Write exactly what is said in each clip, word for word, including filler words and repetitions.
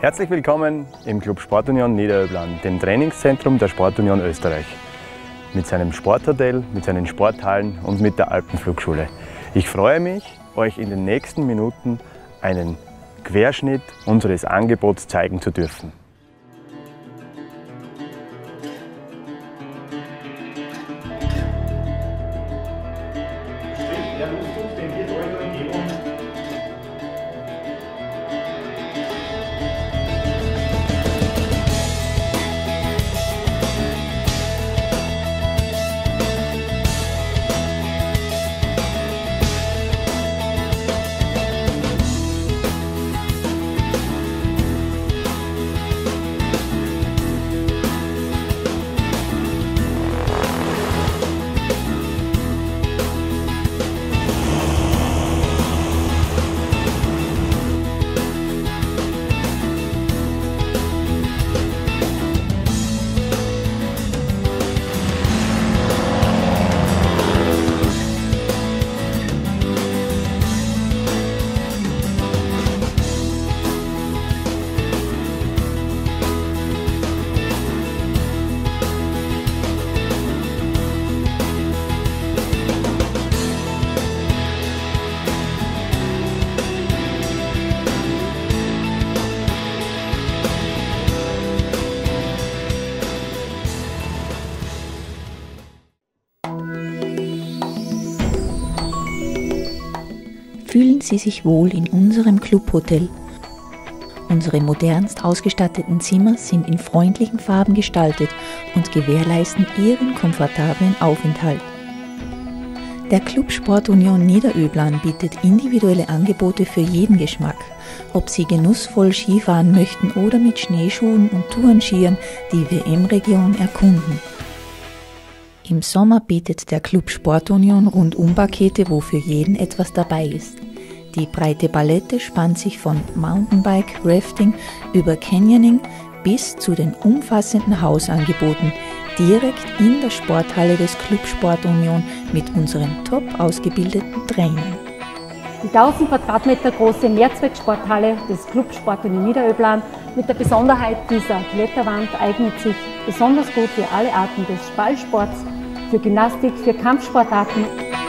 Herzlich willkommen im Club Sportunion Niederöblan, dem Trainingszentrum der Sportunion Österreich. Mit seinem Sporthotel, mit seinen Sporthallen und mit der Alpenflugschule. Ich freue mich, euch in den nächsten Minuten einen Querschnitt unseres Angebots zeigen zu dürfen. Der Luftdruck, den wir hier in der Umgebung Fühlen Sie sich wohl in unserem Clubhotel. Unsere modernst ausgestatteten Zimmer sind in freundlichen Farben gestaltet und gewährleisten Ihren komfortablen Aufenthalt. Der Club Sportunion Niederöblan bietet individuelle Angebote für jeden Geschmack, ob Sie genussvoll Skifahren möchten oder mit Schneeschuhen und Tourenskiern die W M-Region erkunden. Im Sommer bietet der Club Sportunion Rundumpakete, wo für jeden etwas dabei ist. Die breite Palette spannt sich von Mountainbike, Rafting über Canyoning bis zu den umfassenden Hausangeboten direkt in der Sporthalle des Club Sportunion mit unseren top ausgebildeten Trainern. Die tausend Quadratmeter große Mehrzwecksporthalle des Club Sportunion Niederöblan mit der Besonderheit dieser Kletterwand eignet sich besonders gut für alle Arten des Ballsports, für Gymnastik, für Kampfsportarten.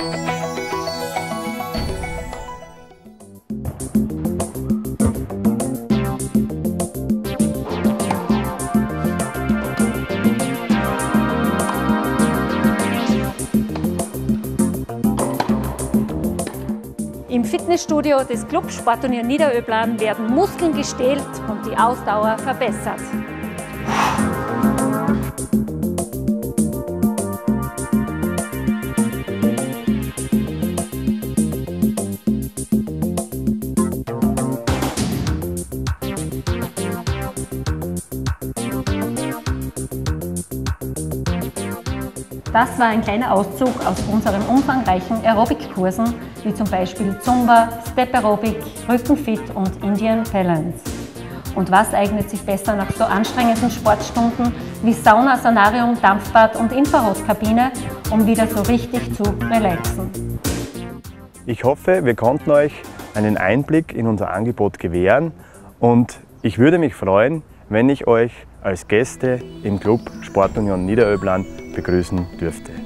Im Fitnessstudio des Club Sportunion Niederöblan werden Muskeln gestählt und die Ausdauer verbessert. Das war ein kleiner Auszug aus unseren umfangreichen Aerobic-Kursen, wie zum Beispiel Zumba, Step Aerobic, Rückenfit und Indian Balance. Und was eignet sich besser nach so anstrengenden Sportstunden wie Sauna, Sanarium, Dampfbad und Infrarotkabine, um wieder so richtig zu relaxen? Ich hoffe, wir konnten euch einen Einblick in unser Angebot gewähren und ich würde mich freuen, wenn ich euch als Gäste im Club Sportunion Niederöblan begrüßen dürfte.